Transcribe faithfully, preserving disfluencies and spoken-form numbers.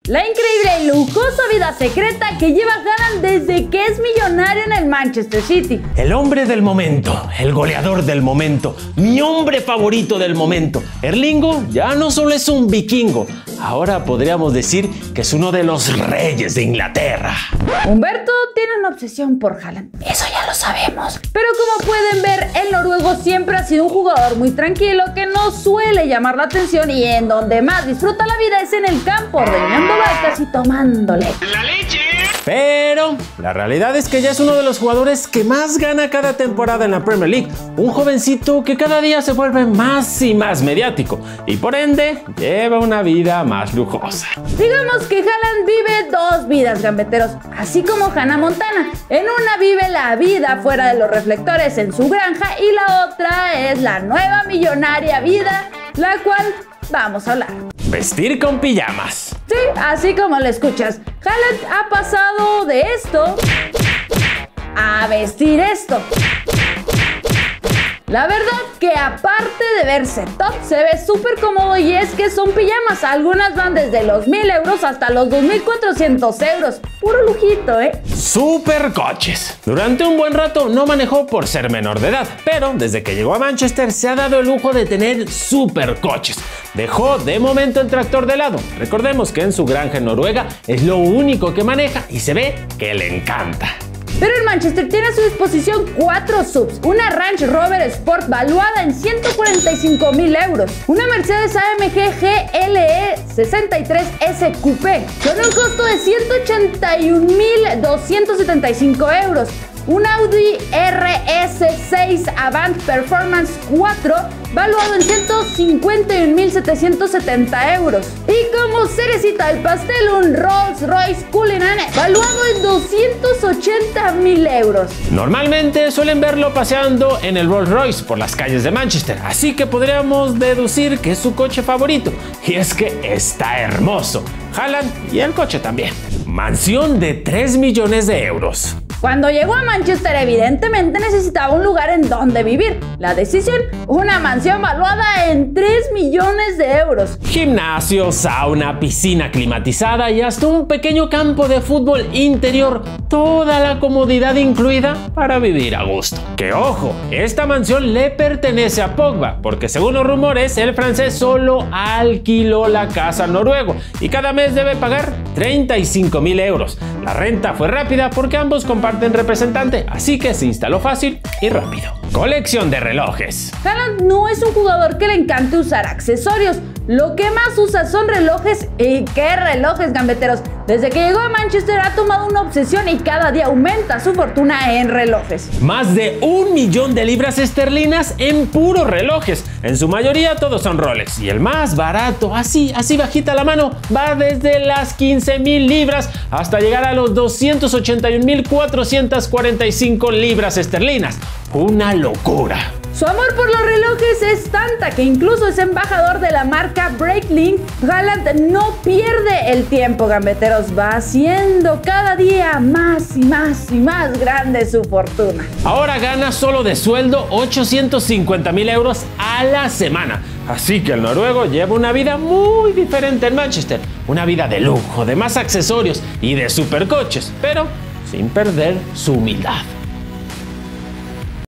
La increíble y lujosa vida secreta que lleva Haaland desde que es millonario en el Manchester City. El hombre del momento, el goleador del momento, mi hombre favorito del momento. Erlingo ya no solo es un vikingo, ahora podríamos decir que es uno de los reyes de Inglaterra. Humberto tiene una obsesión por Haaland, eso ya lo sabemos. Pero como pueden ver, el noruego siempre ha sido un jugador muy tranquilo que no suele llamar la atención y en donde más disfruta la vida es en el campo, ordeñando vacas y tomándole ¡la leche! Pero la realidad es que ya es uno de los jugadores que más gana cada temporada en la Premier League. Un jovencito que cada día se vuelve más y más mediático y por ende lleva una vida más lujosa. Digamos que Haaland vive dos vidas, gambeteros, así como Hannah Montana. En una vive la vida fuera de los reflectores en su granja y la otra es la nueva millonaria vida, la cual vamos a hablar. Vestir con pijamas. Sí, así como lo escuchas. Haaland ha pasado de esto a vestir esto. La verdad que aparte de verse top, se ve súper cómodo y es que son pijamas. Algunas van desde los mil euros hasta los dos mil cuatrocientos euros. Puro lujito, ¿eh? Supercoches. Durante un buen rato no manejó por ser menor de edad, pero desde que llegó a Manchester se ha dado el lujo de tener supercoches. Dejó de momento el tractor de lado. Recordemos que en su granja en Noruega es lo único que maneja y se ve que le encanta. Pero el Manchester tiene a su disposición cuatro subs, una Range Rover Sport valuada en ciento cuarenta y cinco mil euros, una Mercedes A M G G L E sesenta y tres S Coupé con un costo de ciento ochenta y un mil doscientos setenta y cinco euros, un Audi R S seis Avant Performance cuatro valuado en ciento cincuenta y un mil setecientos setenta euros. Y como cerecita del pastel, un Rolls Royce Cullinan valuado en doscientos ochenta mil euros. Normalmente suelen verlo paseando en el Rolls Royce por las calles de Manchester, así que podríamos deducir que es su coche favorito. Y es que está hermoso. Haaland y el coche también. Mansión de tres millones de euros. Cuando llegó a Manchester evidentemente necesitaba un lugar en donde vivir. La decisión, una mansión valuada en tres millones de euros. Gimnasio, sauna, piscina climatizada y hasta un pequeño campo de fútbol interior. Toda la comodidad incluida para vivir a gusto. Que ojo, esta mansión le pertenece a Pogba, porque según los rumores el francés solo alquiló la casa al noruego y cada mes debe pagar treinta y cinco mil euros. La renta fue rápida porque ambos comparten representante, así que se instaló fácil y rápido. Colección de relojes. Haaland no es un jugador que le encante usar accesorios. Lo que más usa son relojes. ¿Y qué relojes, gambeteros? Desde que llegó a Manchester ha tomado una obsesión y cada día aumenta su fortuna en relojes. Más de un millón de libras esterlinas en puros relojes. En su mayoría todos son Rolex y el más barato, así, así bajita la mano, va desde las quince mil libras hasta llegar a los doscientos ochenta y un mil cuatrocientos cuarenta y cinco libras esterlinas. Una locura. Su amor por los relojes es tanta que incluso es embajador de la marca Breitling. Haaland no pierde el tiempo, gambeteros, va haciendo cada día más y más y más grande su fortuna. Ahora gana solo de sueldo ochocientos cincuenta mil euros a la semana. Así que el noruego lleva una vida muy diferente en Manchester. Una vida de lujo, de más accesorios y de supercoches, pero sin perder su humildad.